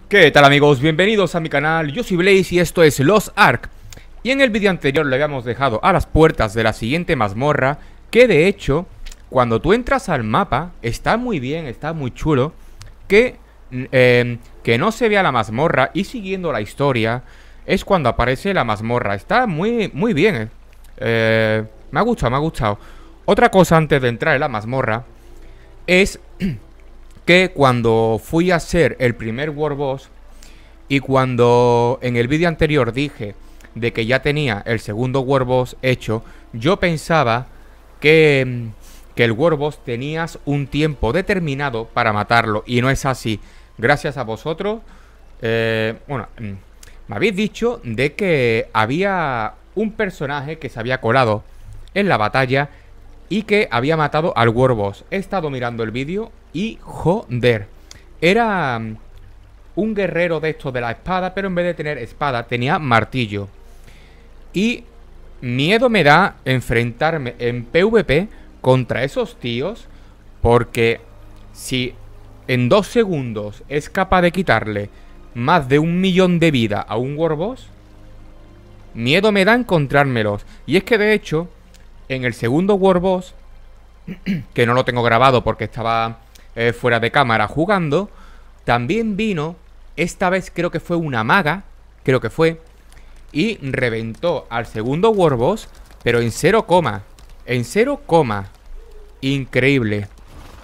¿Qué tal, amigos? Bienvenidos a mi canal, yo soy Blaze y esto es Lost Ark. Y en el vídeo anterior le habíamos dejado a las puertas de la siguiente mazmorra, que de hecho, cuando tú entras al mapa, está muy bien, está muy chulo, que no se vea la mazmorra y siguiendo la historia es cuando aparece la mazmorra. Está muy bien, me ha gustado, me ha gustado. Otra cosa antes de entrar en la mazmorra es que cuando fui a hacer el primer World Boss y cuando en el vídeo anterior dije de que ya tenía el segundo World Boss hecho, yo pensaba que el World Boss tenías un tiempo determinado para matarlo y no es así. Gracias a vosotros, me habéis dicho de que había un personaje que se había colado en la batalla y que había matado al World Boss. He estado mirando el vídeo y joder, era un guerrero de estos de la espada, pero en vez de tener espada tenía martillo. Y miedo me da enfrentarme en PvP contra esos tíos, porque si en 2 segundos es capaz de quitarle más de 1.000.000 de vida a un World Boss, miedo me da encontrármelos. Y es que de hecho, en el segundo World Boss, que no lo tengo grabado porque estaba fuera de cámara jugando, también vino, esta vez creo que fue una maga, creo que fue, y reventó al segundo World Boss, pero en 0, en 0, increíble.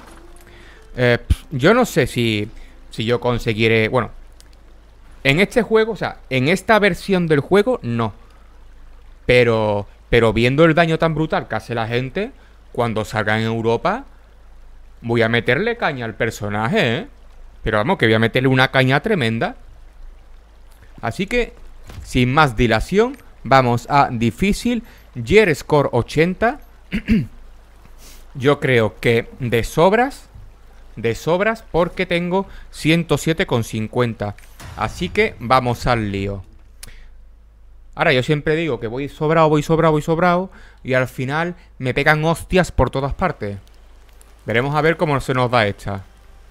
Yo no sé si yo conseguiré, bueno, en este juego, o sea, en esta versión del juego, no. Pero viendo el daño tan brutal que hace la gente, cuando salga en Europa, voy a meterle caña al personaje, ¿eh? Pero vamos, que voy a meterle una caña tremenda. Así que, sin más dilación, vamos a difícil, Gear Score 80. Yo creo que de sobras, porque tengo 107,50. Así que vamos al lío. Ahora, yo siempre digo que voy sobrado, y al final me pegan hostias por todas partes. Veremos a ver cómo se nos da esta.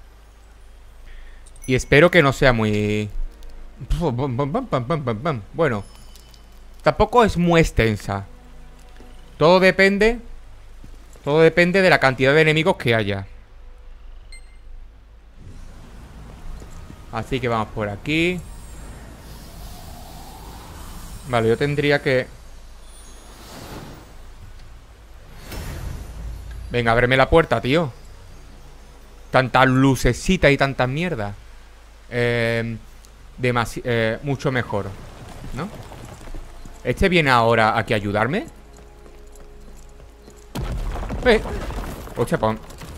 Y espero que no sea muy... Bueno, tampoco es muy extensa. Todo depende de la cantidad de enemigos que haya. Así que vamos por aquí. Vale, yo tendría que... Venga, ábreme la puerta, tío. Tantas lucecitas y tanta mierda. Mucho mejor, ¿no? ¿Este viene ahora aquí a ayudarme? Hostia, pon.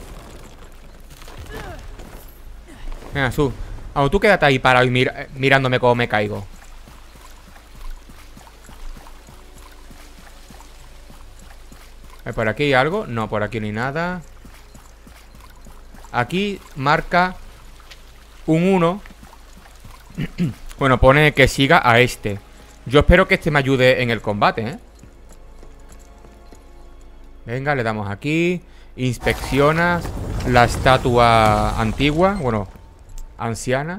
Venga, tú quédate ahí parado y mirándome cómo me caigo. ¿Por aquí hay algo? No, por aquí no hay nada. Aquí marca un 1. Bueno, pone que siga a este. Yo espero que este me ayude en el combate, ¿eh? Venga, le damos aquí. Inspeccionas la estatua antigua. Bueno, anciana.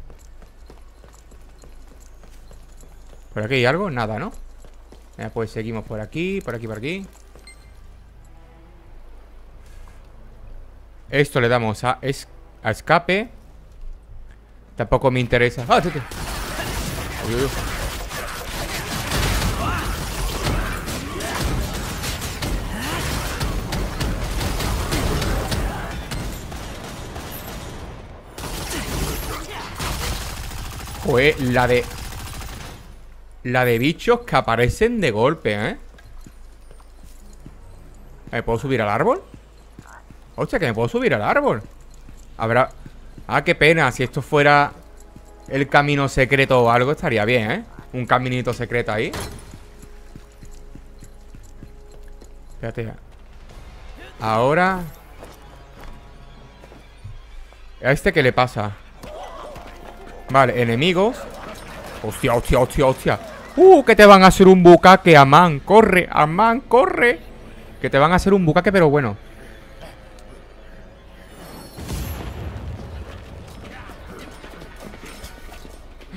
¿Por aquí hay algo? Nada, ¿no? Pues seguimos por aquí, por aquí. Esto le damos a escape. Tampoco me interesa. ¡Ah! Uy. Joder, la de bichos que aparecen de golpe, ¿eh? ¿Me puedo subir al árbol? Hostia, que me puedo subir al árbol. Habrá... Ah, qué pena. Si esto fuera el camino secreto o algo, estaría bien, ¿eh? Un caminito secreto ahí. Espérate. Ahora... ¿A este qué le pasa? Vale, enemigos. Hostia. Que te van a hacer un bucaque, Amán. Corre, Amán, corre. Que te van a hacer un bucaque, pero bueno.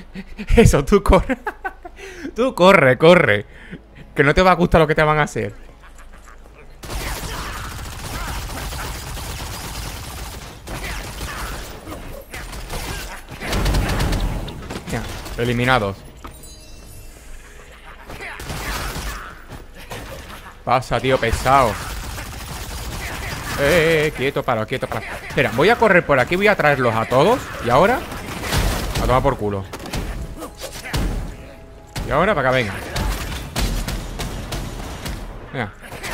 Eso, tú corre. Tú corre, corre. Que no te va a gustar lo que te van a hacer. Ya, eliminados. Pasa, tío, pesado. Quieto, para, quieto, para. Espera, voy a correr por aquí, voy a traerlos a todos. Y ahora, a tomar por culo. Y ahora, para acá, venga. Venga.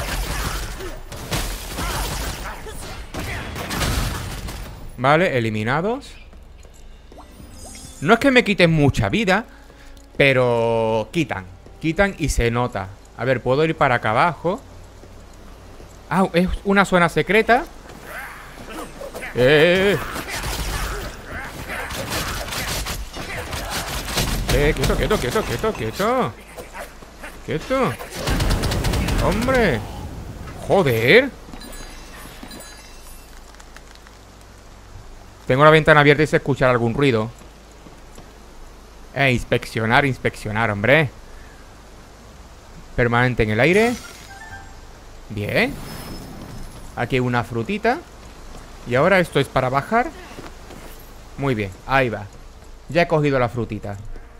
Vale, eliminados. No es que me quiten mucha vida, pero quitan. Quitan y se nota. A ver, puedo ir para acá abajo. Ah, es una zona secreta. Quieto, quieto, quieto, quieto, quieto. Quieto. Hombre. Joder. Tengo la ventana abierta y se escuchar algún ruido. Inspeccionar, inspeccionar, hombre. Permanente en el aire. Bien. Aquí hay una frutita. Y ahora esto es para bajar. Muy bien, ahí va. Ya he cogido la frutita.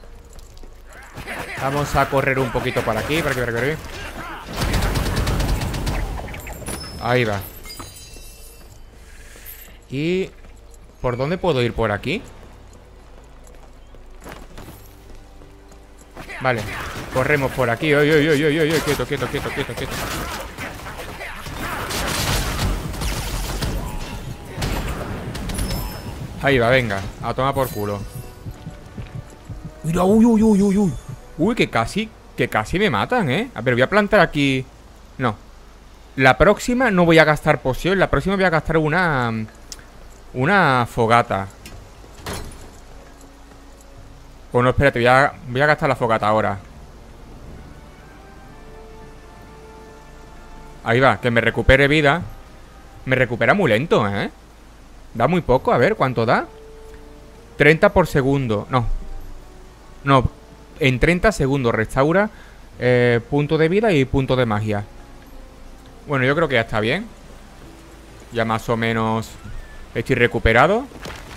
Vamos a correr un poquito por aquí, por aquí, por aquí. Ahí va. ¿Y por dónde puedo ir? ¿Por aquí? Vale, corremos por aquí. Quieto, quieto, quieto, quieto, quieto. Ahí va, venga, a tomar por culo. Mira, uy, uy, uy, uy, uy. Uy, que casi me matan, ¿eh? A ver, voy a plantar aquí. No. La próxima no voy a gastar poción. La próxima voy a gastar una fogata. Bueno, espérate, voy a gastar la fogata ahora. Ahí va, que me recupere vida. Me recupera muy lento, ¿eh? Da muy poco, a ver, ¿cuánto da? 30 por segundo. No. No, en 30 segundos restaura punto de vida y punto de magia. Bueno, yo creo que ya está bien. Ya más o menos estoy recuperado.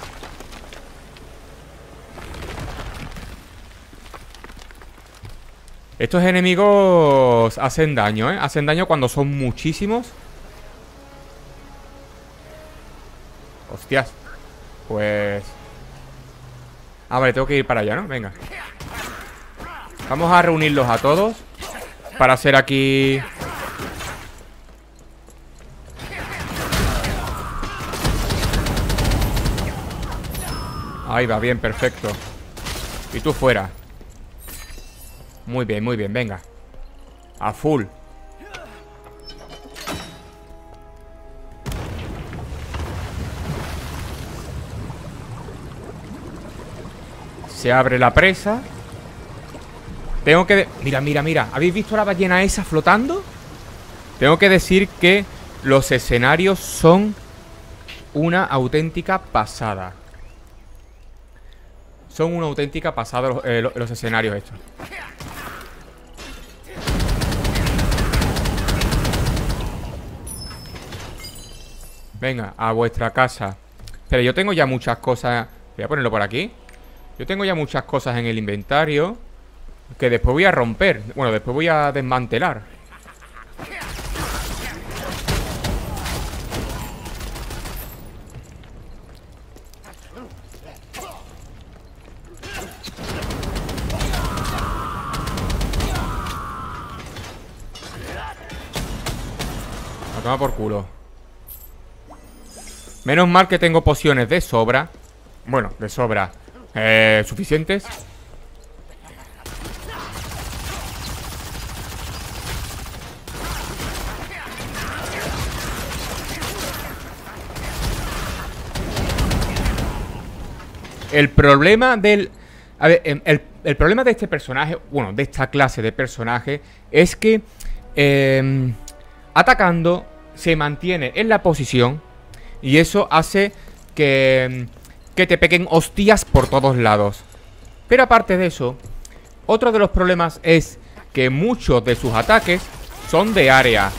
Estos enemigos hacen daño, ¿eh? Hacen daño cuando son muchísimos. Hostias. Pues... Ah, vale, tengo que ir para allá, ¿no? Venga. Vamos a reunirlos a todos para hacer aquí... Ahí va, bien, perfecto. Y tú fuera. Muy bien, venga. A full. Se abre la presa. Tengo que... Mira, mira, mira. ¿Habéis visto la ballena esa flotando? Tengo que decir que los escenarios son una auténtica pasada. Son una auténtica pasada los escenarios estos. Venga, a vuestra casa. Pero yo tengo ya muchas cosas. Voy a ponerlo por aquí. Yo tengo ya muchas cosas en el inventario que después voy a romper. Bueno, después voy a desmantelar. A tomar por culo. Menos mal que tengo pociones de sobra. Bueno, de sobra. Suficientes. El problema del... A ver, el problema de este personaje, bueno, de esta clase de personaje, es que atacando se mantiene en la posición y eso hace que te peguen hostias por todos lados. Pero aparte de eso, otro de los problemas es que muchos de sus ataques son de área.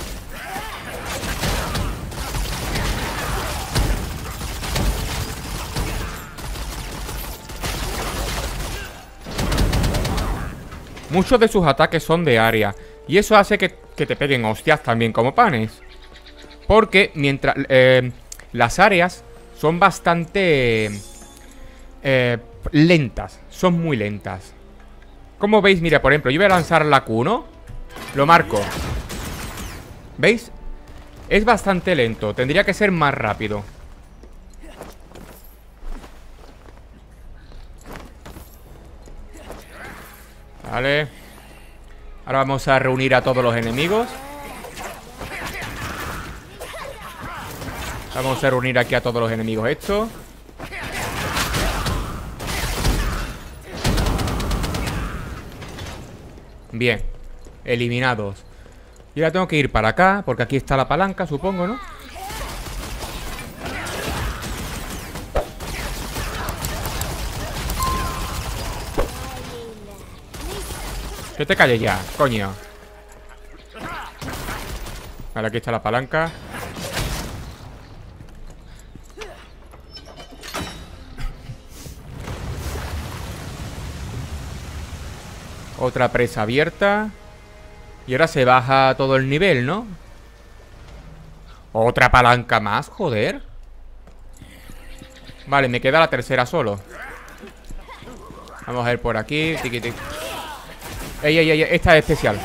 Muchos de sus ataques son de área. Y eso hace que te peguen hostias también como panes. Porque mientras las áreas son bastante lentas. Son muy lentas. Como veis, mira, por ejemplo, yo voy a lanzar la Q, ¿no? Lo marco. ¿Veis? Es bastante lento. Tendría que ser más rápido. Vale. Ahora vamos a reunir a todos los enemigos. Vamos a reunir aquí a todos los enemigos estos. Bien. Eliminados. Y ahora tengo que ir para acá, porque aquí está la palanca, supongo, ¿no? Que te calles ya, coño. Vale, aquí está la palanca. Otra presa abierta. Y ahora se baja todo el nivel, ¿no? Otra palanca más, joder. Vale, me queda la tercera solo. Vamos a ver por aquí. Tiqui, tiqui. Ey, ey, ey, esta es especial.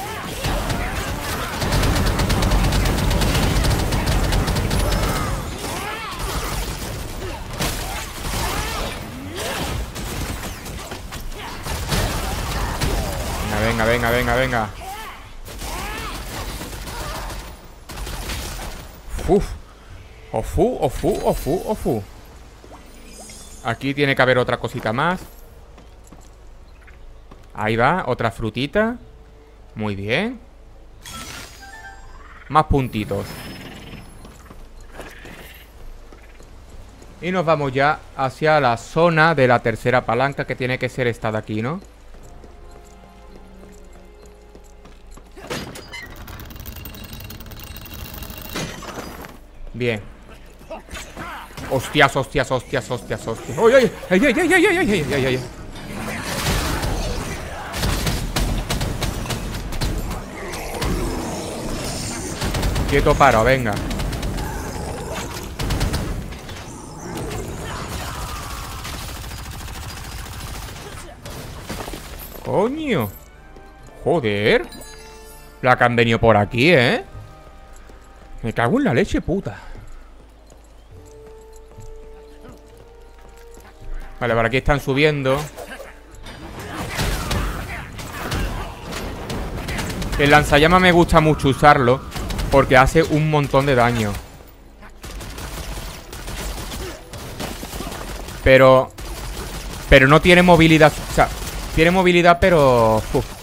Venga, venga, venga, venga. Uf. Ofu, ofu, ofu, ofu. Aquí tiene que haber otra cosita más. Ahí va, otra frutita. Muy bien. Más puntitos. Y nos vamos ya hacia la zona de la tercera palanca, que tiene que ser esta de aquí, ¿no? Bien. Hostias, hostias, hostias, hostias, hostias. ¡Ay, ay, ay, ay, ay, ay, ay, ay, ay, ay! Quieto, paro, venga. Coño. Joder. La que han venido por aquí, ¿eh? Me cago en la leche, puta. Vale, por aquí están subiendo. El lanzallamas me gusta mucho usarlo, porque hace un montón de daño. Pero no tiene movilidad. O sea, tiene movilidad, pero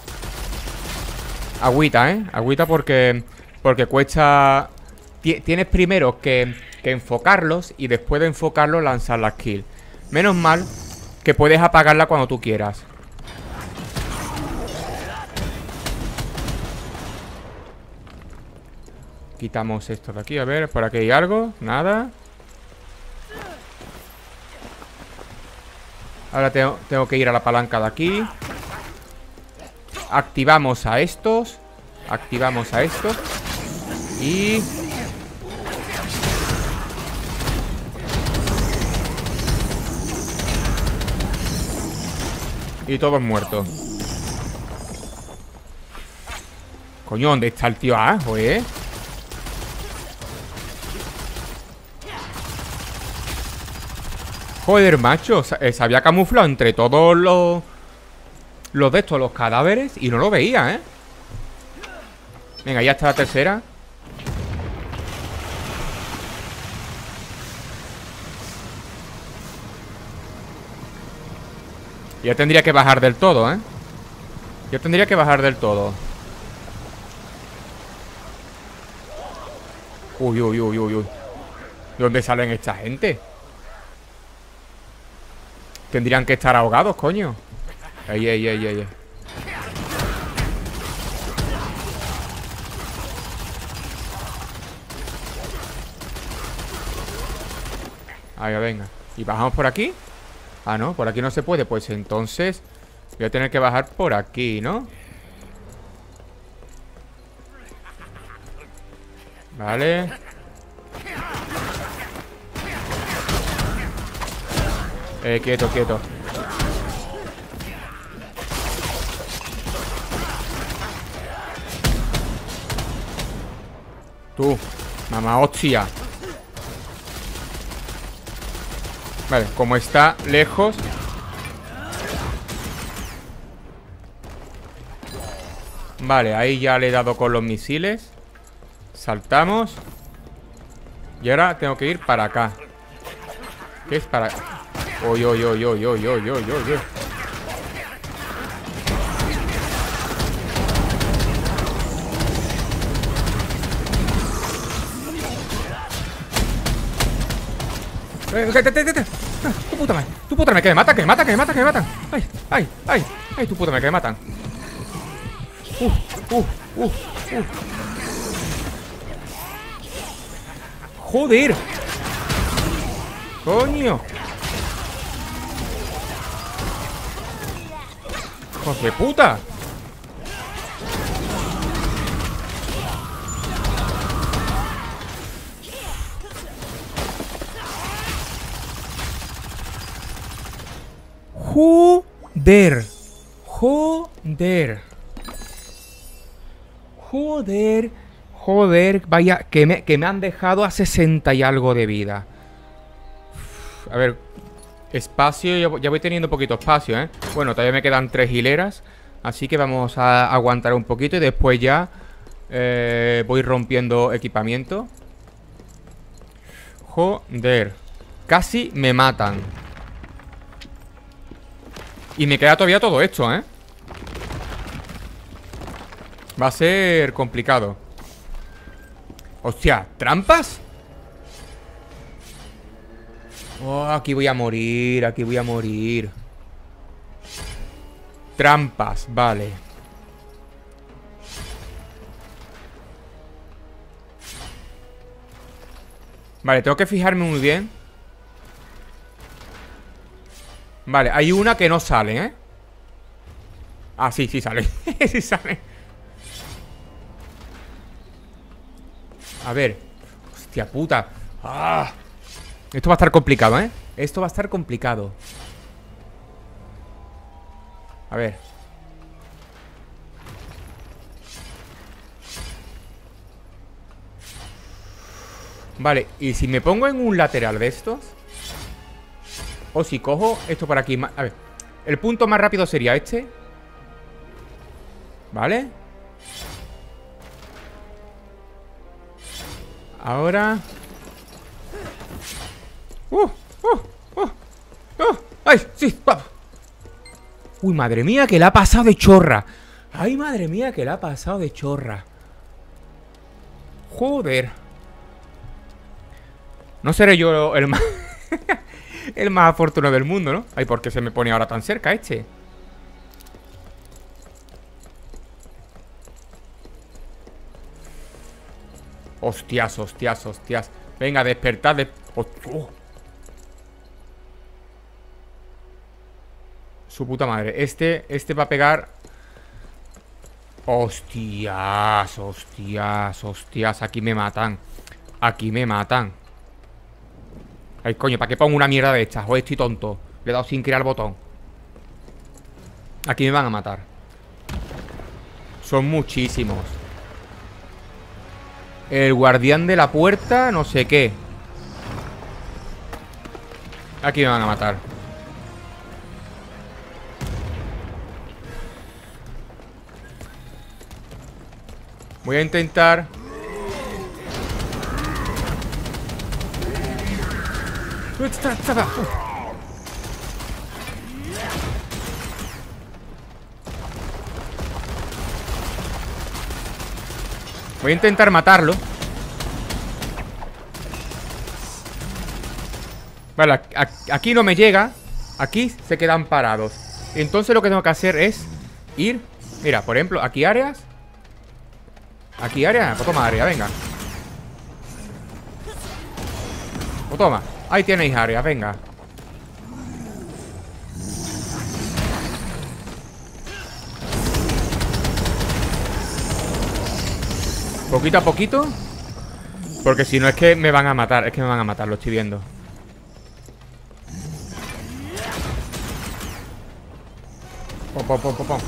agüita, ¿eh? Agüita porque cuesta. Tienes primero que enfocarlos, y después de enfocarlos lanzar la skill. Menos mal que puedes apagarla cuando tú quieras. Quitamos esto de aquí, a ver, por aquí hay algo. Nada. Ahora tengo que ir a la palanca de aquí. Activamos a estos. Activamos a estos. Y... y todos muertos. Coño, ¿dónde está el tío Ajo, Joder, macho, se había camuflado entre todos los de estos, los cadáveres, y no lo veía, Venga, ya está la tercera. Ya tendría que bajar del todo, Ya tendría que bajar del todo. Uy, uy, uy, uy, uy. ¿De dónde salen esta gente? Tendrían que estar ahogados, coño. Ahí, ahí, ahí, ahí. Ahí, venga. ¿Y bajamos por aquí? Ah, no, por aquí no se puede. Pues entonces voy a tener que bajar por aquí, ¿no? Vale. Quieto, quieto. Tú, mamá hostia. Vale, como está lejos. Vale, ahí ya le he dado con los misiles. Saltamos. Y ahora tengo que ir para acá. ¿Qué es para...? Oy, oy, oy, oy, oy, oy, oy, oy. Tu puta madre, que me matan, que me matan, que me matan, que me matan. Ay, ay, ay, ay, tu puta madre, que me matan. Uh. Joder. Coño. ¡Hijos de puta! Joder. Joder. Joder. Joder. Vaya, que me han dejado a 60 y algo de vida. A ver. Espacio, ya voy teniendo poquito espacio, ¿eh? Bueno, todavía me quedan 3 hileras. Así que vamos a aguantar un poquito y después ya voy rompiendo equipamiento. Joder. Casi me matan. Y me queda todavía todo esto, ¿eh? Va a ser complicado. Hostia, ¿trampas? Oh, aquí voy a morir, aquí voy a morir. Trampas, vale. Vale, tengo que fijarme muy bien. Vale, hay una que no sale, ¿eh? Ah, sí, sí sale. Sí sale. A ver. Hostia puta. ¡Ah! Esto va a estar complicado, ¿eh? Esto va a estar complicado. A ver. Vale, y si me pongo en un lateral de estos. O si cojo esto por aquí. A ver, el punto más rápido sería este. Vale. Ahora. ¡Ay! ¡Sí! ¡Vamos! Uy, madre mía, que la ha pasado de chorra. Ay, madre mía, que la ha pasado de chorra. Joder. No seré yo el más... el más afortunado del mundo, ¿no? Ay, ¿por qué se me pone ahora tan cerca este? Hostias, hostias, hostias. Venga, despertad de... Su puta madre. Este va a pegar. Hostias, hostias, hostias. Aquí me matan. Aquí me matan. Ay, coño, ¿para qué pongo una mierda de estas? O estoy tonto. Le he dado sin querer al botón. Aquí me van a matar. Son muchísimos. El guardián de la puerta, no sé qué. Aquí me van a matar. Voy a intentar... Voy a intentar matarlo. Vale, aquí no me llega. Aquí se quedan parados. Entonces lo que tengo que hacer es ir... Mira, por ejemplo, aquí áreas. Aquí área, pues toma área, venga. Pues toma, ahí tenéis área, venga. Poquito a poquito. Porque si no es que me van a matar. Es que me van a matar, lo estoy viendo. Pom, pom, pom, pom, pom.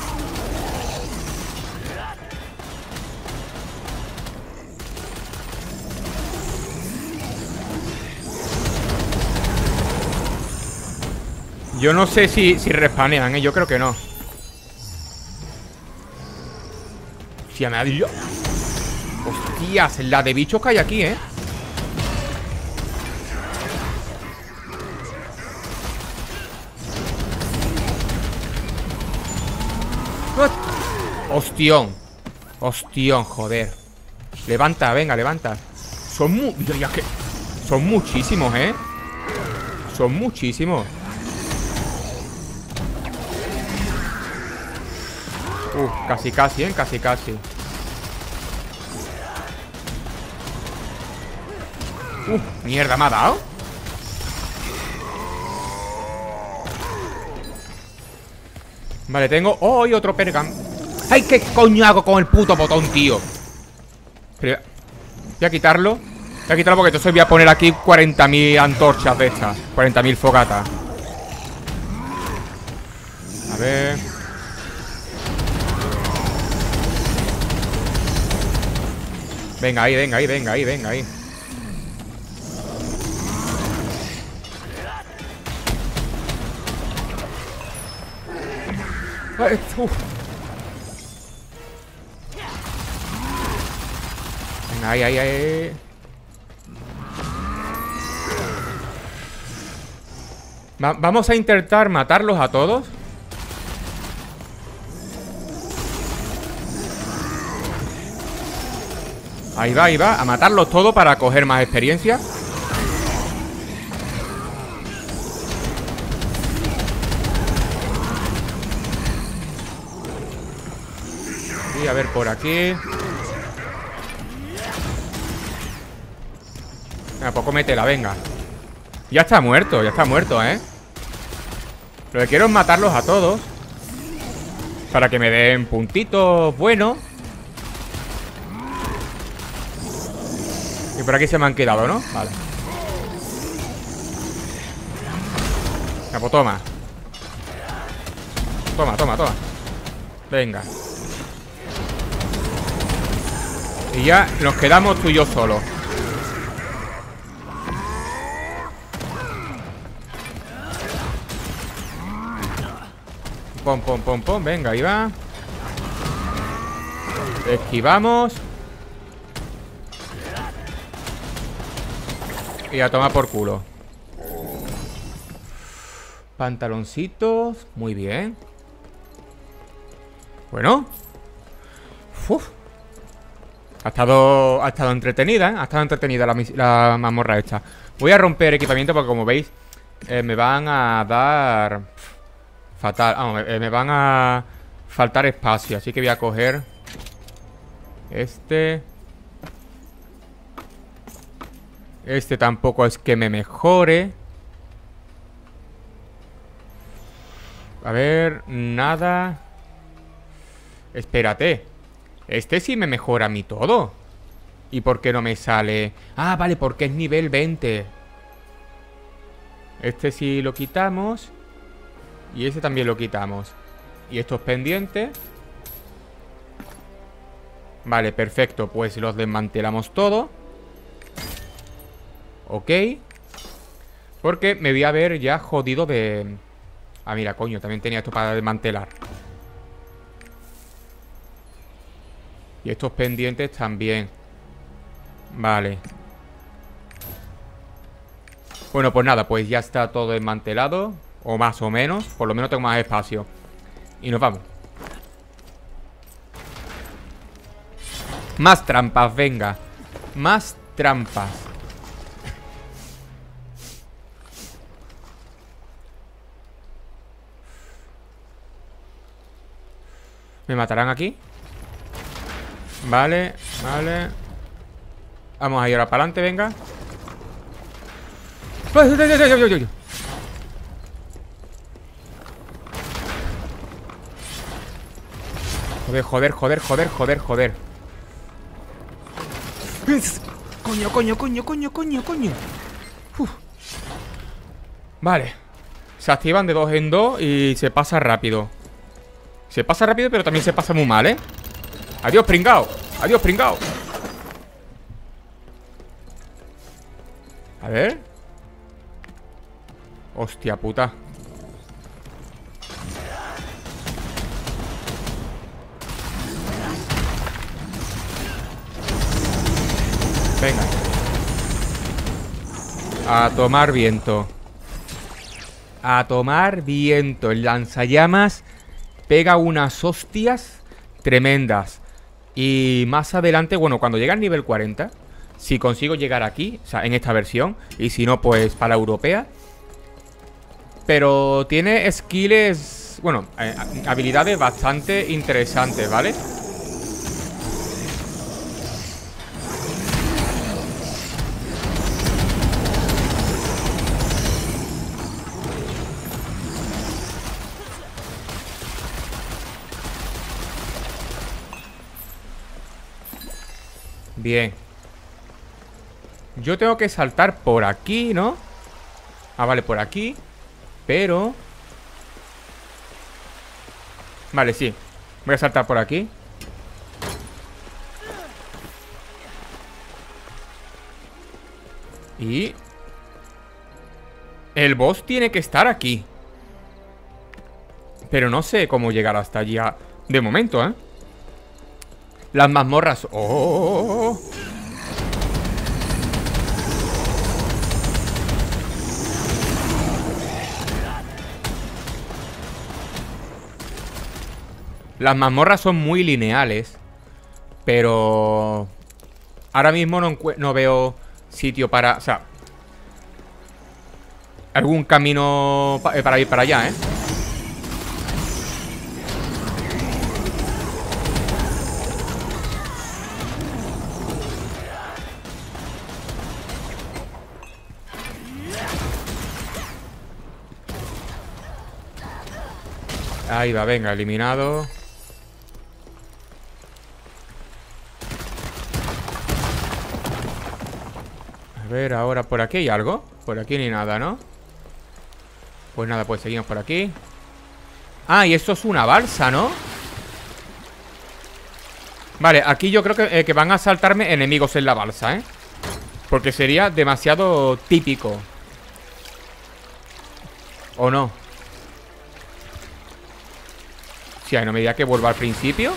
Yo no sé si respanean, ¿eh? Yo creo que no. Hostia, me ha dicho. Hostias, la de bichos que hay aquí, ¿eh? Hostión. Hostión, joder. Levanta, venga, levanta. Son muchísimos, ¿eh? Son muchísimos. Casi, casi, ¿eh? Casi, casi. Mierda, ¿me ha dado? Vale, tengo... ¡Oh! Y otro pergam. ¡Ay! ¿Qué coño hago con el puto botón, tío? Pero... voy a quitarlo. Voy a quitarlo porque entonces voy a poner aquí 40.000 antorchas de estas. 40.000 fogatas. A ver... venga ahí, venga ahí, venga ahí, venga ahí. Venga, ahí, ahí, ahí. Vamos a intentar matarlos a todos. Ahí va, a matarlos todos para coger más experiencia. Y a ver por aquí. A poco métela, venga. Ya está muerto, ¿eh? Lo que quiero es matarlos a todos para que me den puntitos buenos. Y por aquí se me han quedado, ¿no? Vale. Ya, pues toma. Toma, toma, toma. Venga. Y ya nos quedamos tú y yo solos. Pom, pom, pom, pom. Venga, ahí va. Esquivamos. Y a tomar por culo. Pantaloncitos. Muy bien. Bueno. Uf. Ha estado entretenida, ¿eh? Ha estado entretenida la mazmorra esta. Voy a romper equipamiento porque como veis me van a dar... fatal. Vamos, me van a faltar espacio. Así que voy a coger este. Este tampoco es que me mejore. A ver, nada. Espérate. Este sí me mejora a mí todo. ¿Y por qué no me sale? Ah, vale, porque es nivel 20. Este sí lo quitamos. Y este también lo quitamos. Y estos pendientes. Vale, perfecto. Pues los desmantelamos todo. Ok. Porque me voy a ver ya jodido de... ah, mira, coño, también tenía esto para desmantelar. Y estos pendientes también. Vale. Bueno, pues nada, pues ya está todo desmantelado. O más o menos. Por lo menos tengo más espacio. Y nos vamos. Más trampas, venga. Más trampas. ¿Me matarán aquí? Vale, vale. Vamos a ir ahora para adelante, venga. Joder, joder, joder, joder, joder, joder. Coño, coño, coño, coño, coño, coño. Uf. Vale. Se activan de 2 en 2 y se pasa rápido. Se pasa rápido, pero también se pasa muy mal, ¿eh? Adiós, pringao. Adiós, pringao. A ver. Hostia puta. Venga. A tomar viento. A tomar viento. El lanzallamas pega unas hostias tremendas. Y más adelante, bueno, cuando llega al nivel 40, si consigo llegar aquí, o sea, en esta versión, y si no, pues para la europea. Pero tiene skills, bueno, habilidades bastante interesantes, ¿vale? Bien. Yo tengo que saltar por aquí, ¿no? Ah, vale, por aquí. Pero... Vale, sí. Voy a saltar por aquí. Y... el boss tiene que estar aquí. Pero no sé cómo llegar hasta allí de momento, ¿eh? Las mazmorras... ¡Oh! Las mazmorras son muy lineales. Pero... ahora mismo no veo sitio para... o sea... algún camino para ir para allá, ¿eh? Ahí va, venga, eliminado. A ver, ahora por aquí hay algo. Por aquí ni nada, ¿no? Pues nada, pues seguimos por aquí. Ah, y esto es una balsa, ¿no? Vale, aquí yo creo que van a saltarme enemigos en la balsa, ¿eh? Porque sería demasiado típico. ¿O no? Si no me diga que vuelva al principio.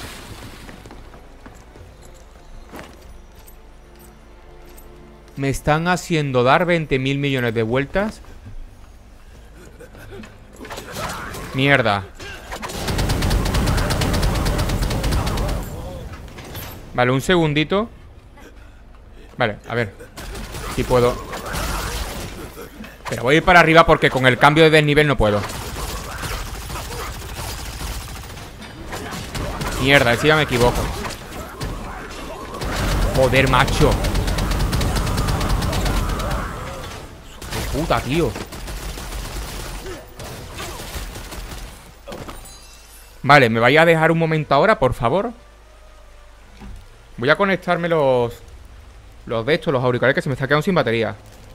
Me están haciendo dar 20.000 millones de vueltas. Mierda. Vale, un segundito. Vale, a ver si puedo. Pero voy a ir para arriba porque con el cambio de desnivel no puedo. Mierda, si ya me equivoco. Joder, macho. ¡Qué puta, tío! Vale, ¿me vais a dejar un momento ahora, por favor? Voy a conectarme los de estos, los auriculares, que se me está quedando sin batería.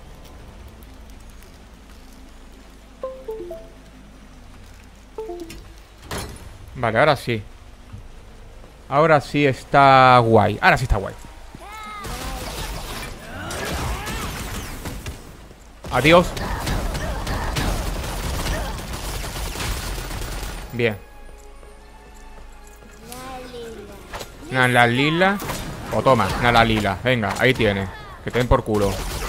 Vale, ahora sí. Ahora sí está guay. Ahora sí está guay. Adiós. Bien. Nala lila. O toma, nala lila. Venga, ahí tiene. Que te den por culo.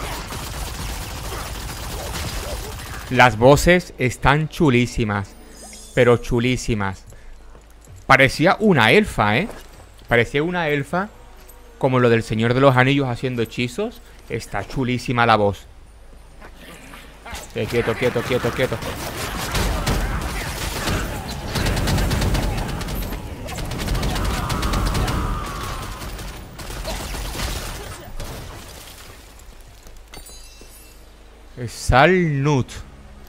Las voces están chulísimas. Pero chulísimas. Parecía una elfa, ¿eh? Parecía una elfa. Como lo del Señor de los Anillos haciendo hechizos. Está chulísima la voz. Quieto, quieto, quieto, quieto. Salnut.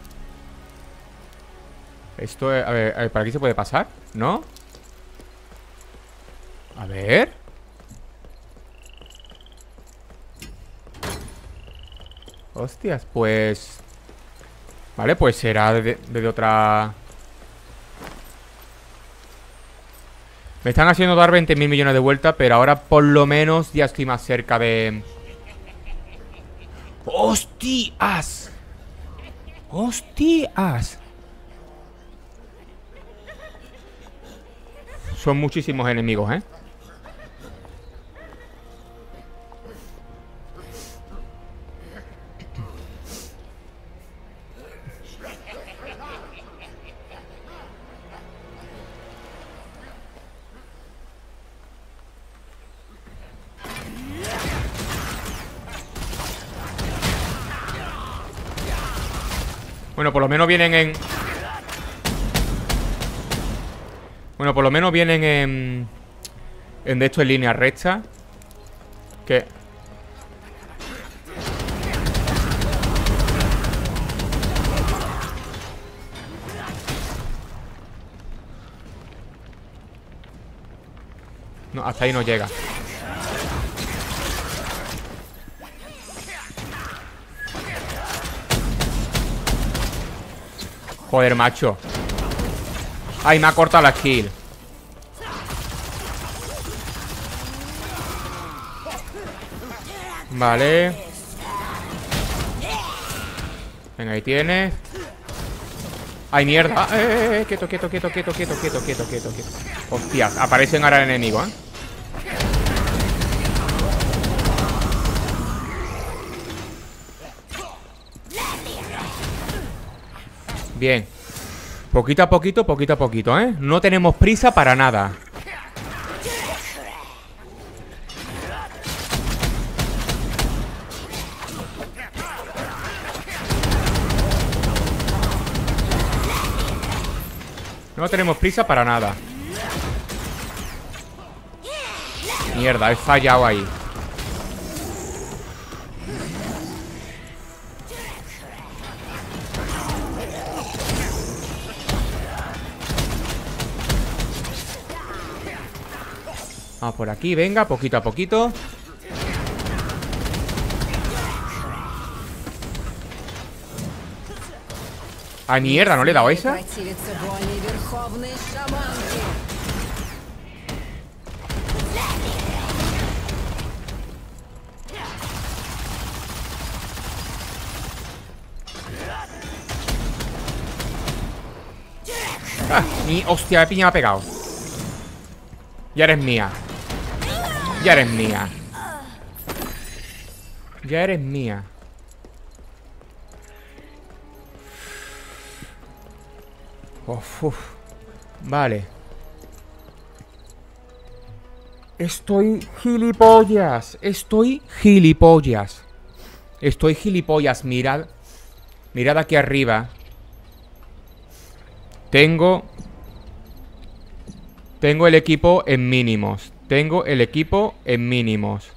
Esto, a ver, ¿para aquí se puede pasar? ¿No? A ver. Hostias, pues... Vale, pues será de otra... Me están haciendo dar 20.000 millones de vueltas, pero ahora por lo menos ya estoy más cerca de... ¡Hostias! ¡Hostias! Son muchísimos enemigos, ¿eh? Bueno, por lo menos vienen en... Bueno, por lo menos vienen en de esto en línea recta. Que... No, hasta ahí no llega. Joder, macho. Ay, me ha cortado la skill. Vale. Venga, ahí tienes. Ay, mierda. Quieto, quieto, quieto, quieto, quieto, quieto, quieto, quieto, quieto. Hostias, aparecen ahora enemigos, ¿eh? Bien. Poquito a poquito, ¿eh? No tenemos prisa para nada. No tenemos prisa para nada. Mierda, he fallado ahí. Vamos por aquí, venga, poquito a poquito. ¡Ay, mierda! ¿No le he dado esa? ¡Ah! ¡Hostia! De piña me ha pegado. Ya eres mía. Ya eres mía. Ya eres mía. Uf. Vale. Estoy gilipollas. Estoy gilipollas. Estoy gilipollas. Mirad. Mirad aquí arriba. Tengo el equipo en mínimos. Tengo el equipo en mínimos.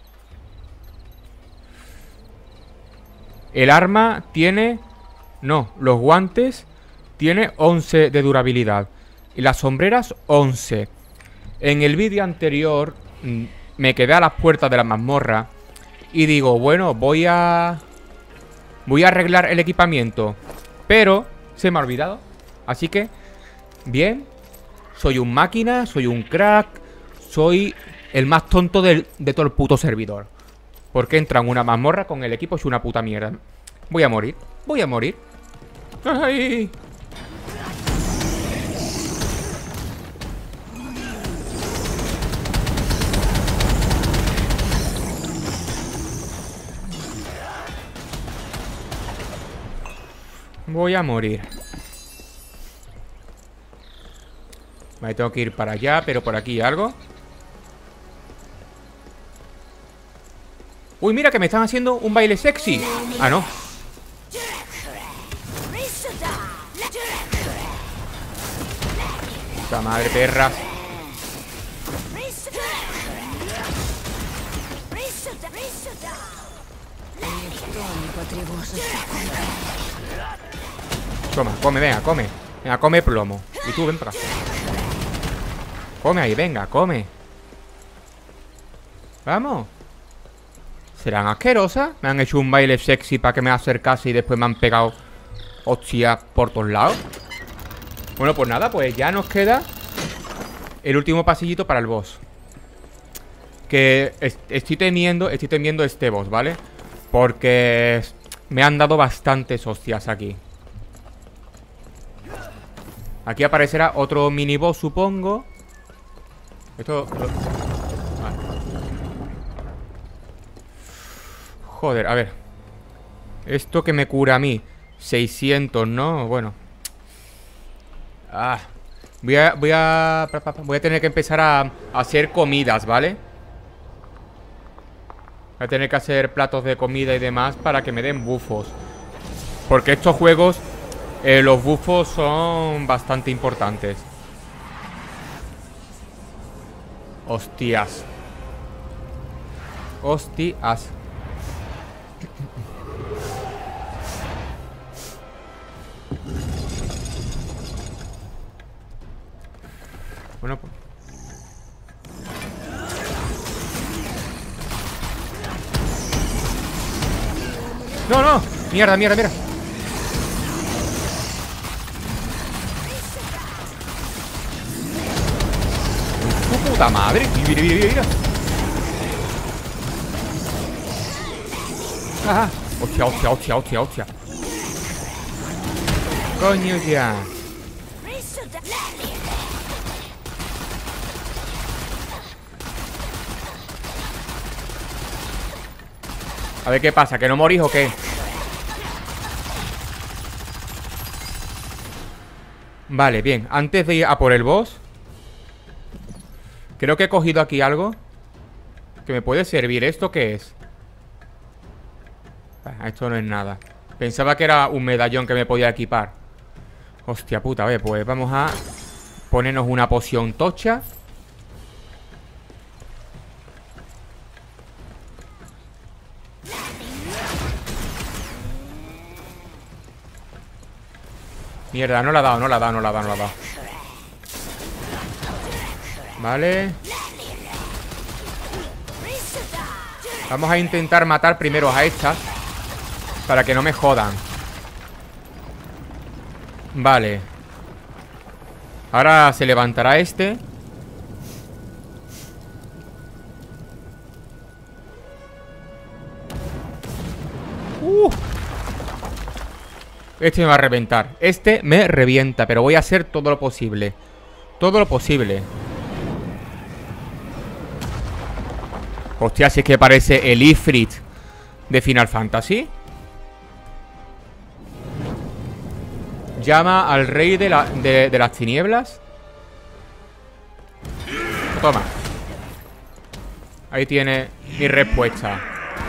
El arma tiene... No, los guantes tiene 11 de durabilidad. Y las sombreras 11. En el vídeo anterior me quedé a las puertas de la mazmorra y digo, bueno, voy a arreglar el equipamiento. Pero se me ha olvidado. Así que, bien. Soy un máquina, soy un crack. Soy el más tonto de todo el puto servidor. Porque entra en una mazmorra con el equipo es una puta mierda. Voy a morir, voy a morir. ¡Ay! Voy a morir. Me tengo que ir para allá, pero por aquí algo. Uy, mira que me están haciendo un baile sexy. Ah, no. Puta madre, perra. Toma, come, venga, come. Venga, come plomo. Y tú, ven para acá. Come ahí, venga, come. Vamos. ¿Serán asquerosas? Me han hecho un baile sexy para que me acercase y después me han pegado hostias por todos lados. Bueno, pues nada, pues ya nos queda el último pasillito para el boss. Que estoy temiendo este boss, ¿vale? Porque me han dado bastantes hostias aquí. Aquí aparecerá otro mini boss, supongo. Esto... Vale. Joder, a ver. Esto que me cura a mí 600, ¿no? Bueno. Voy a tener que empezar a hacer comidas, ¿vale? Voy a tener que hacer platos de comida y demás para que me den bufos. Porque estos juegos, los bufos son bastante importantes. Hostias. Hostias. Bueno, pues. ¡No, no! ¡Mierda, mierda, mierda! ¡Tu puta madre! ¡Mira, mira, mira! ¡Ah! ¡Hostia, hostia, hostia, hostia, hostia! ¡Coño ya! A ver qué pasa, ¿que no morís o qué? Vale, bien, antes de ir a por el boss, creo que he cogido aquí algo que me puede servir. ¿Esto qué es? Esto no es nada. Pensaba que era un medallón que me podía equipar. Hostia puta, a ver, pues vamos a ponernos una poción tocha. Mierda, no la ha dado, no la ha dado, no la ha dado, no la ha dado. Vale. Vamos a intentar matar primero a estas para que no me jodan. Vale. Ahora se levantará este. Este me va a reventar. Este me revienta, pero voy a hacer todo lo posible. Todo lo posible. Hostia, si es que parece el Ifrit de Final Fantasy. Llama al rey de las tinieblas. Toma. Ahí tiene mi respuesta.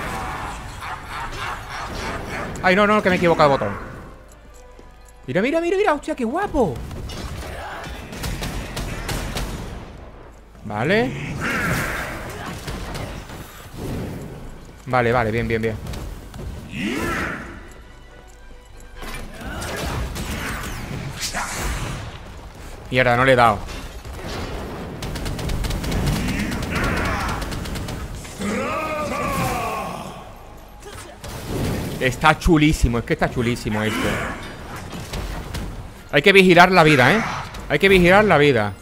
Ay, no, no, que me he equivocado de botón. Mira, mira, mira, mira, hostia, qué guapo. Vale. Vale, vale, bien, bien, bien. Mierda, no le he dado. Está chulísimo, es que está chulísimo esto. Hay que vigilar la vida, ¿eh? Hay que vigilar la vida.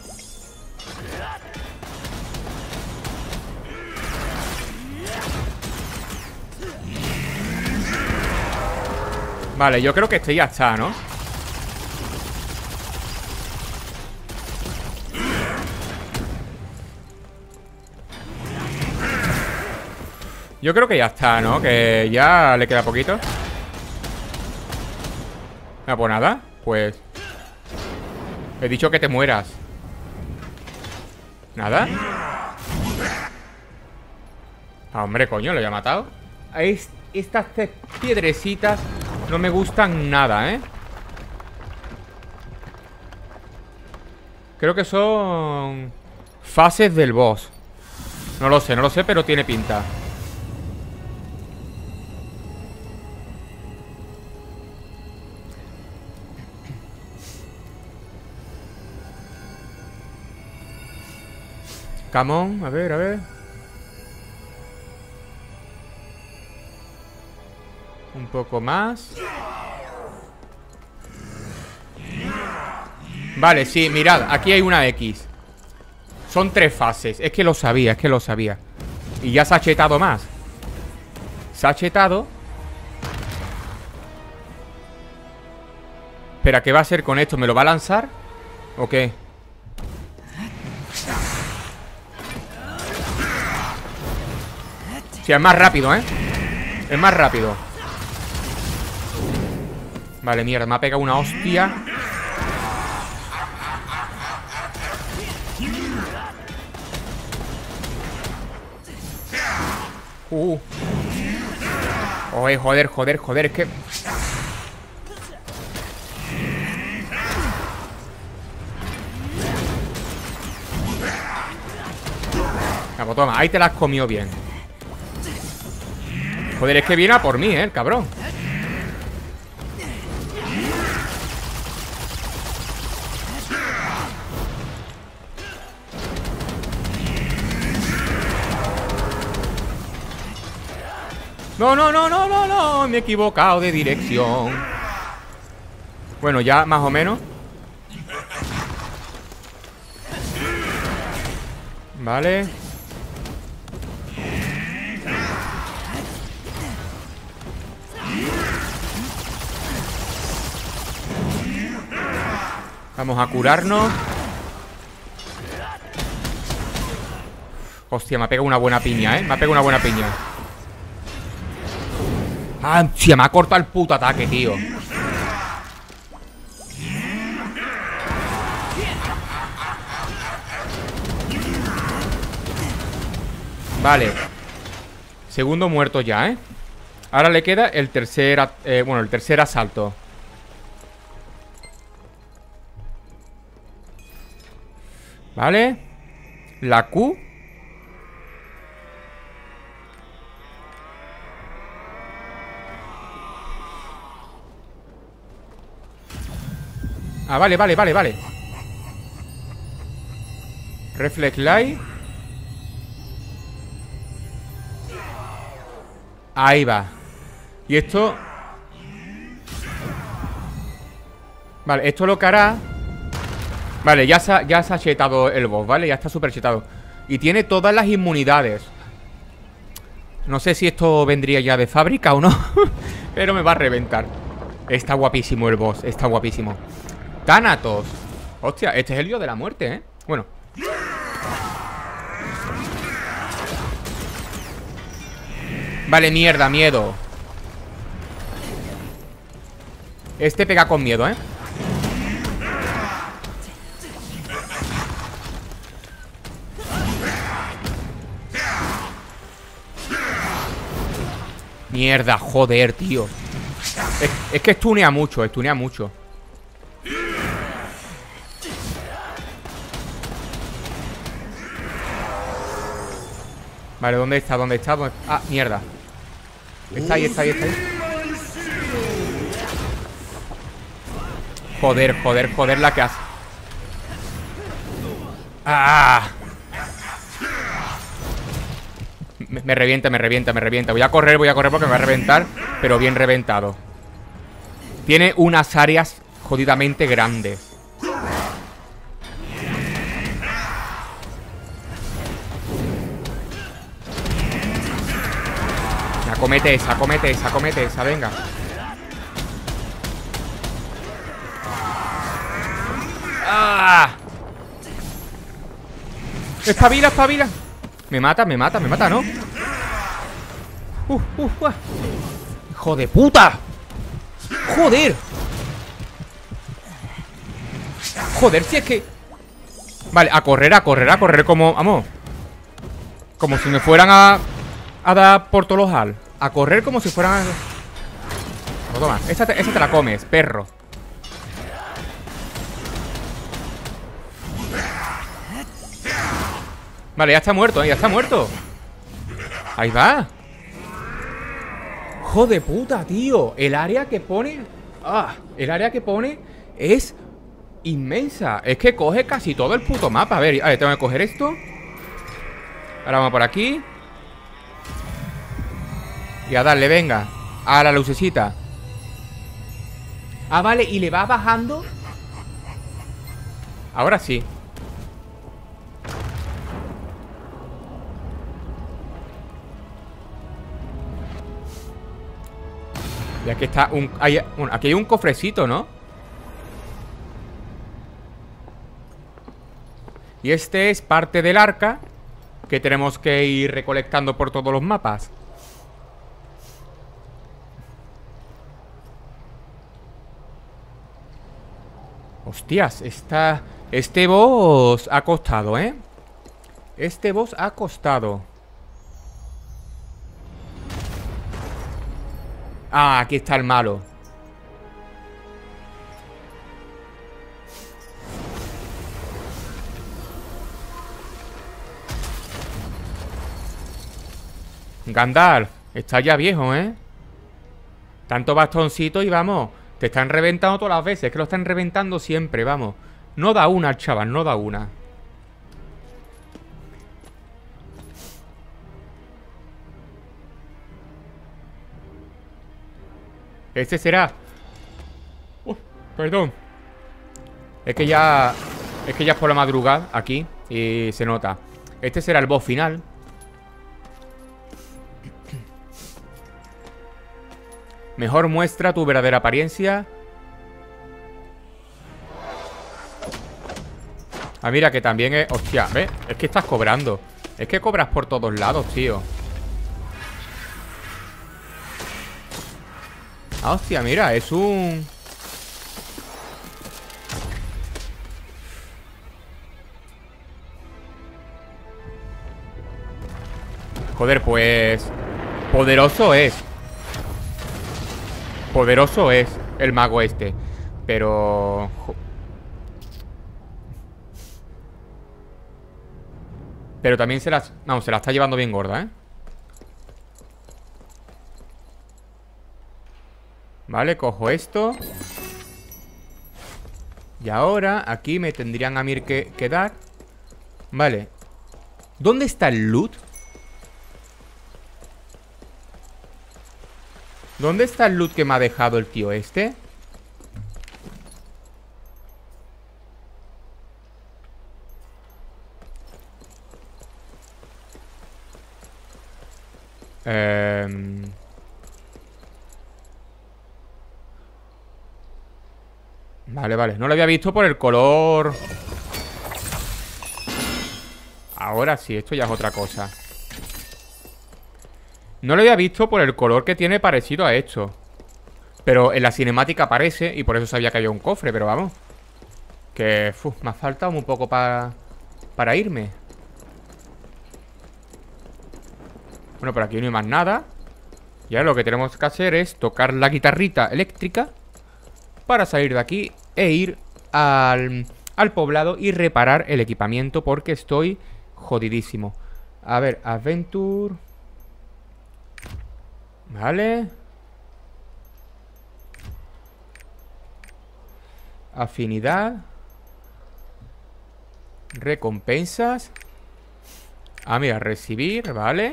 Vale, yo creo que este ya está, ¿no? Yo creo que ya está, ¿no? Que ya le queda poquito. Ah, pues nada, pues he dicho que te mueras. ¿Nada? Ah, hombre, coño, lo he matado. Estas piedrecitas no me gustan nada, ¿eh? Creo que son fases del boss. No lo sé, pero tiene pinta. Come on, a ver, a ver. Un poco más. Vale, sí, mirad, aquí hay una X. Son 3 fases. Es que lo sabía, es que lo sabía. Y ya se ha chetado más. Se ha chetado. Espera, ¿qué va a hacer con esto? ¿Me lo va a lanzar? ¿O qué? Sí, es más rápido, ¿eh? Es más rápido. Vale, mierda, me ha pegado una hostia. Oye, joder, joder, joder, es que... Ah, pues toma, ahí te la has comido bien. Joder, es que viene a por mí, el cabrón. No, no, no, no, no, no. Me he equivocado de dirección. Bueno, ya más o menos. Vale. Vamos a curarnos. Hostia, me ha pegado una buena piña, ¿eh? Me ha pegado una buena piña. Ah, hostia, me ha cortado el puto ataque, tío. Vale. Segundo muerto ya, ¿eh? Ahora le queda el tercer... bueno, el tercer asalto. Vale. La Q. Ah, vale, vale, vale, vale. Reflex Light. Ahí va. Y esto... Vale, esto lo que hará... Vale, ya se ha chetado el boss, ¿vale? Ya está súper chetado. Y tiene todas las inmunidades. No sé si esto vendría ya de fábrica o no. Pero me va a reventar. Está guapísimo el boss, está guapísimo. Thanatos. Hostia, este es el dios de la muerte, ¿eh? Bueno. Vale, mierda, miedo. Este pega con miedo, ¿eh? Mierda, joder, tío. Es que estunea mucho, estunea mucho. Vale, ¿dónde está? ¿Dónde está? Ah, mierda. Está ahí, está ahí, está ahí. Joder, joder, joder la que hace. ¡Ah! Me revienta, me revienta, me revienta. Voy a correr porque me va a reventar. Pero bien reventado. Tiene unas áreas jodidamente grandes. Comete esa, comete esa, comete esa, venga. ¡Ah! Espabila, espabila. Me mata, me mata, me mata, ¿no? ¡Hijo de puta! ¡Joder! Joder, si es que... Vale, a correr, a correr, a correr como... Vamos. Como si me fueran a dar por todos los al. A correr como si fueran... No, toma, esa te la comes, perro. Vale, ya está muerto, ya está muerto. Ahí va. Joder puta, tío. El área que pone... Ah, el área que pone es inmensa. Es que coge casi todo el puto mapa. A ver, tengo que coger esto. Ahora vamos por aquí. Y a darle, venga. A la lucecita. Ah, vale, y le va bajando. Ahora sí. Y aquí está aquí hay un cofrecito, ¿no? Y este es parte del arca que tenemos que ir recolectando por todos los mapas. Hostias, este boss ha costado, ¿eh? Este boss ha costado. Ah, aquí está el malo. Gandalf, está ya viejo, ¿eh? Tanto bastoncito y vamos, te están reventando todas las veces. Es que lo están reventando siempre, vamos. No da una, chaval, no da una. Este será... perdón. Es que ya es por la madrugada aquí y se nota. Este será el boss final. Mejor muestra tu verdadera apariencia. Ah, mira, que también es... Hostia, ¿ves? Es que estás cobrando. Es que cobras por todos lados, tío. Ah, hostia, mira, es un... Joder, pues... Poderoso es. Poderoso es el mago este. Pero... Pero también se las... No, se la está llevando bien gorda, ¿eh? Vale, cojo esto. Y ahora aquí me tendrían a mí que dar. Vale. ¿Dónde está el loot? ¿Dónde está el loot que me ha dejado el tío este? Vale, vale. No lo había visto por el color. Ahora sí, esto ya es otra cosa. No lo había visto por el color que tiene parecido a esto. Pero en la cinemática aparece y por eso sabía que había un cofre, pero vamos. Que me ha faltado un poco para irme. Bueno, por aquí no hay más nada. Y ahora lo que tenemos que hacer es tocar la guitarrita eléctrica para salir de aquí e ir al poblado y reparar el equipamiento porque estoy jodidísimo. A ver, Adventure. Vale. Afinidad. Recompensas. Ah, mira, recibir, vale.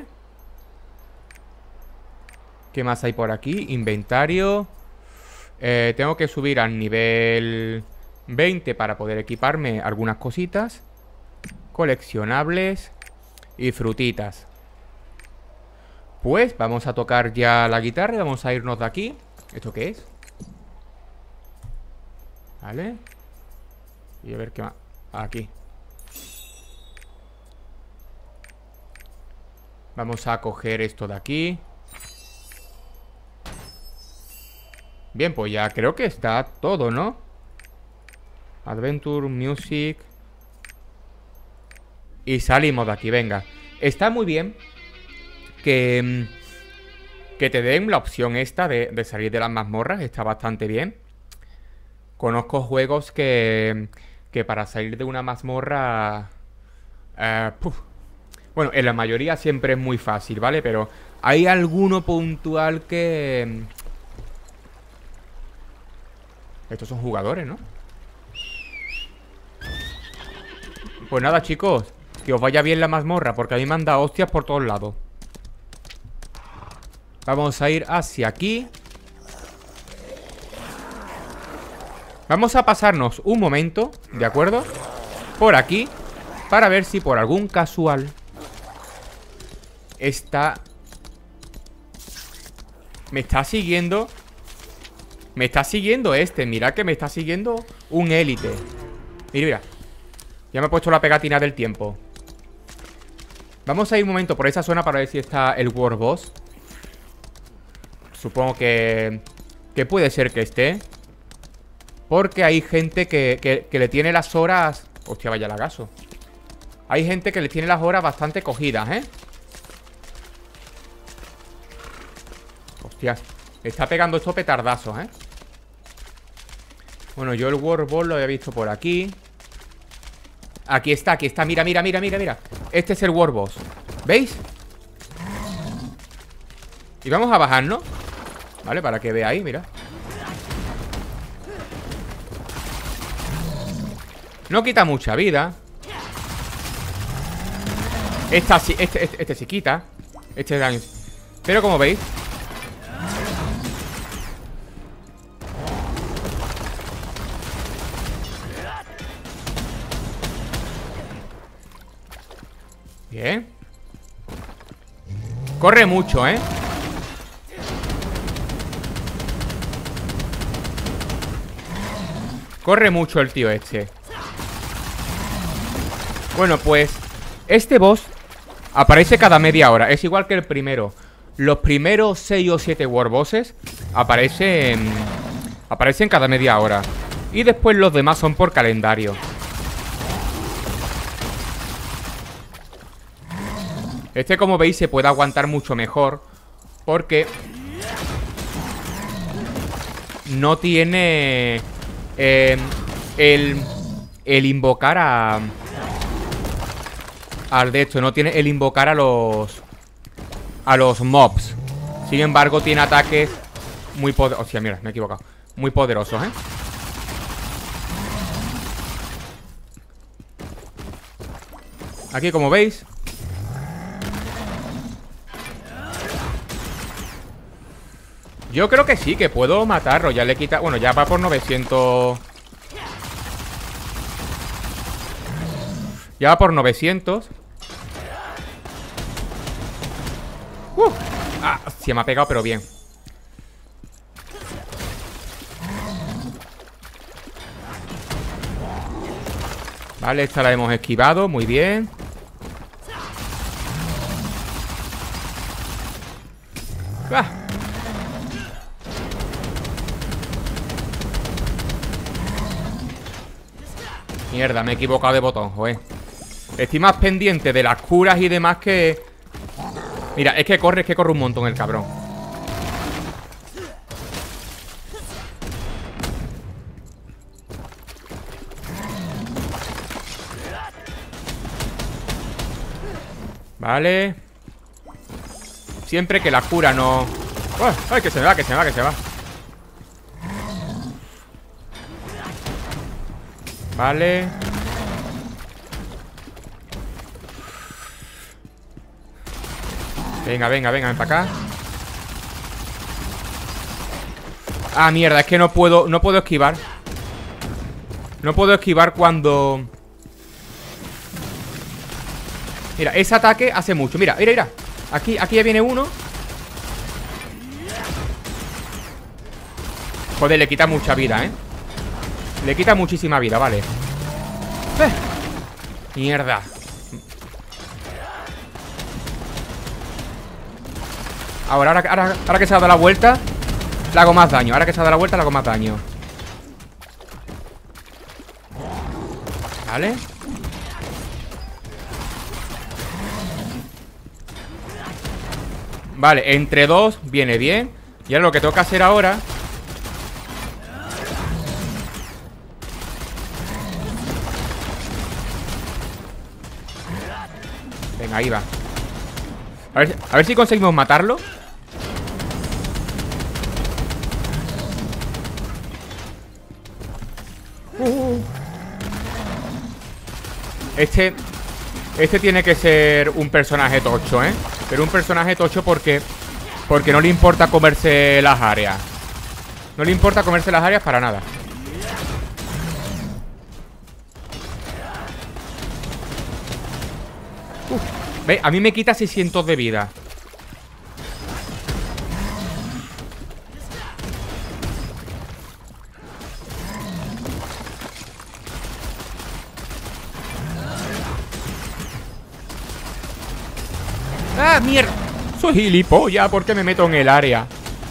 ¿Qué más hay por aquí? Inventario. Tengo que subir al nivel 20 para poder equiparme algunas cositas. Coleccionables y frutitas. Pues vamos a tocar ya la guitarra y vamos a irnos de aquí. ¿Esto qué es? Vale. Y a ver qué más. Aquí. Vamos a coger esto de aquí. Bien, pues ya creo que está todo, ¿no? Adventure, Music. Y salimos de aquí, venga. Está muy bien que te den la opción esta de salir de las mazmorras. Está bastante bien. Conozco juegos que para salir de una mazmorra... Bueno, en la mayoría siempre es muy fácil, ¿vale? Pero hay alguno puntual que... Estos son jugadores, ¿no? Pues nada, chicos. Que os vaya bien la mazmorra, porque a mí me han dado hostias por todos lados. Vamos a ir hacia aquí. Vamos a pasarnos un momento, ¿de acuerdo? Por aquí, para ver si por algún casual me está siguiendo. Me está siguiendo este. Mirad que me está siguiendo un élite. Mira, mira. Ya me he puesto la pegatina del tiempo. Vamos a ir un momento por esa zona para ver si está el World Boss. Supongo que puede ser que esté. Porque hay gente que le tiene las horas... Hostia, vaya lagazo. Hay gente que le tiene las horas bastante cogidas, ¿eh? Hostias. Está pegando estos petardazos, ¿eh? Bueno, yo el World Boss lo había visto por aquí. Aquí está, aquí está. Mira, mira, mira, mira, mira. Este es el World Boss. ¿Veis? Y vamos a bajarnos. Vale, para que veáis, mira. No quita mucha vida. Esta sí, este sí quita. Este daño. Pero como veis, bien. Corre mucho, ¿eh? Corre mucho el tío este. Bueno, pues este boss aparece cada media hora. Es igual que el primero. Los primeros 6 o 7 World Bosses aparecen cada media hora. Y después los demás son por calendario. Este, como veis, se puede aguantar mucho mejor, porque no tiene el invocar al de hecho, no tiene el invocar a los mobs. Sin embargo, tiene ataques muy poderosos. Hostia, mira, me he equivocado. Muy poderosos, ¿eh? Aquí, como veis, yo creo que sí, que puedo matarlo. Ya le quita... Bueno, ya va por 900. Ya va por 900. Ah, se me ha pegado, pero bien. Vale, esta la hemos esquivado, muy bien. ¡Ah! Mierda, me he equivocado de botón, joder. Estoy más pendiente de las curas y demás que... Mira, es que corre un montón el cabrón. Vale. Siempre que la cura no... ¡Oh! ¡Ay, que se me va, que se me va, que se va! Vale. Venga, venga, venga, ven para acá. Ah, mierda, es que no puedo esquivar. No puedo esquivar cuando... Mira, ese ataque hace mucho. Mira, mira, mira. Aquí ya viene uno. Joder, le quita mucha vida, ¿eh? Le quita muchísima vida, vale. Mierda. Ahora que se ha dado la vuelta, le hago más daño. Ahora que se ha dado la vuelta, le hago más daño. Vale. Vale, entre dos viene bien. Y ahora lo que tengo que hacer ahora... Venga, ahí va. A ver si conseguimos matarlo. Este Este tiene que ser un personaje tocho, ¿eh? Pero un personaje tocho porque no le importa comerse las áreas. No le importa comerse las áreas para nada. Ve, a mí me quita 600 de vida. ¡Ah, mierda! Soy gilipollas, ¿por qué me meto en el área?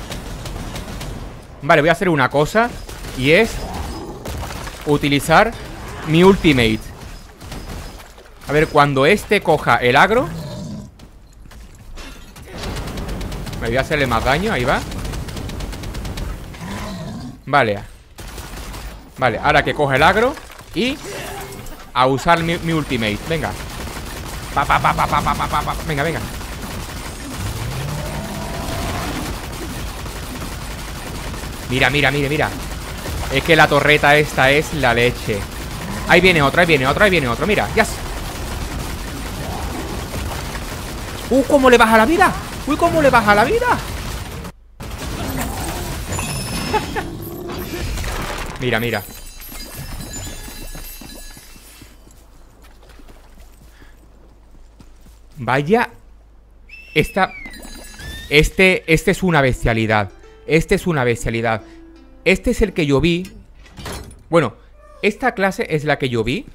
Vale, voy a hacer una cosa. Y es utilizar mi ultimate. A ver, cuando este coja el agro, me voy a hacerle más daño, ahí va. Vale. Vale, ahora que coge el agro. Y a usar mi ultimate, venga. Venga, venga. Mira, mira, mira, mira. Es que la torreta esta es la leche. Ahí viene otro, ahí viene otro, ahí viene otro. Mira, ya. ¿Cómo le baja la vida? Uy, ¿cómo le baja la vida? Mira, mira. Vaya. Este es una bestialidad. Este es una bestialidad. Este es el que yo vi. Bueno, esta clase es la que yo vi.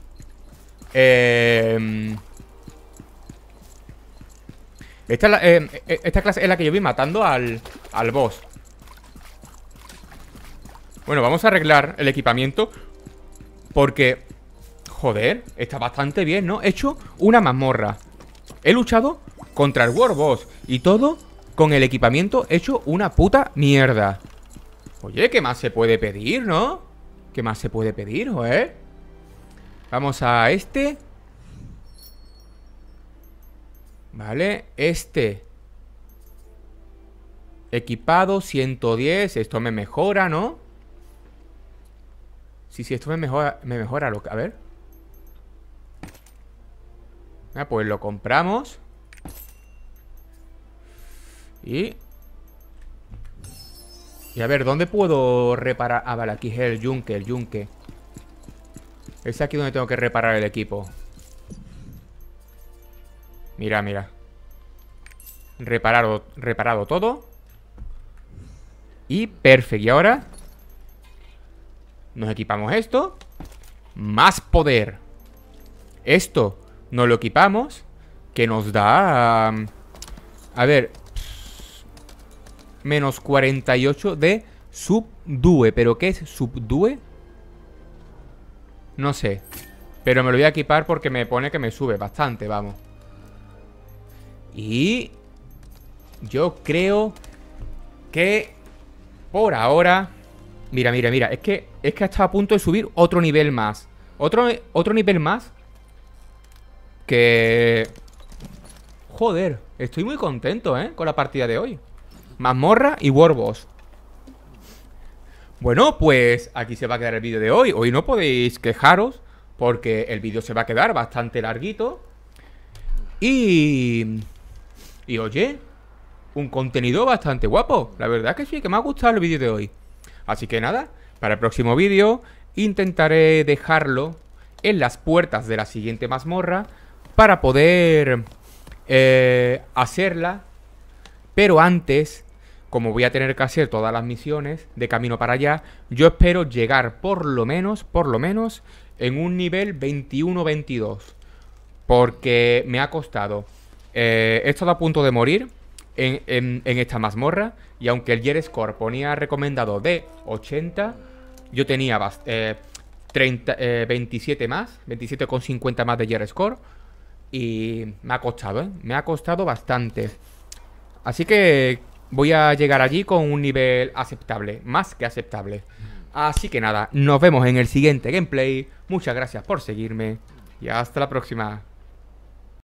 Esta clase es la que yo vi matando al boss. Bueno, vamos a arreglar el equipamiento. Porque, joder, está bastante bien, ¿no? He hecho una mazmorra. He luchado contra el War Boss. Y todo con el equipamiento hecho una puta mierda. Oye, ¿qué más se puede pedir, no? ¿Qué más se puede pedir, joder? Vamos a este. Vale, este. Equipado, 110. Esto me mejora, ¿no? Sí, esto me mejora lo que... A ver. Ah, pues lo compramos. Y a ver, ¿dónde puedo reparar? Ah, vale, aquí es el yunque. Es aquí donde tengo que reparar el equipo. Mira, mira. Reparado todo. Y perfecto. Y ahora nos equipamos esto. Más poder. Esto nos lo equipamos. Que nos da... a ver... menos 48 de subdue. ¿Pero qué es subdue? No sé. Pero me lo voy a equipar porque me pone que me sube bastante, vamos. Y yo creo que por ahora... Mira, mira, mira. Es que está a punto de subir otro nivel más. Otro nivel más. Que... joder, estoy muy contento, con la partida de hoy. Mazmorra y War Boss. Bueno, pues aquí se va a quedar el vídeo de hoy. Hoy no podéis quejaros porque el vídeo se va a quedar bastante larguito. Y oye, un contenido bastante guapo. La verdad que sí, que me ha gustado el vídeo de hoy. Así que nada, para el próximo vídeo intentaré dejarlo en las puertas de la siguiente mazmorra para poder hacerla. Pero antes, como voy a tener que hacer todas las misiones de camino para allá, yo espero llegar por lo menos, en un nivel 21-22. Porque me ha costado. He estado a punto de morir en esta mazmorra. Y aunque el Gear Score ponía recomendado de 80, yo tenía 27 más, 27,50 más de Gear Score. Y me ha costado, me ha costado bastante. Así que voy a llegar allí con un nivel aceptable, más que aceptable. Así que nada, nos vemos en el siguiente gameplay. Muchas gracias por seguirme y hasta la próxima.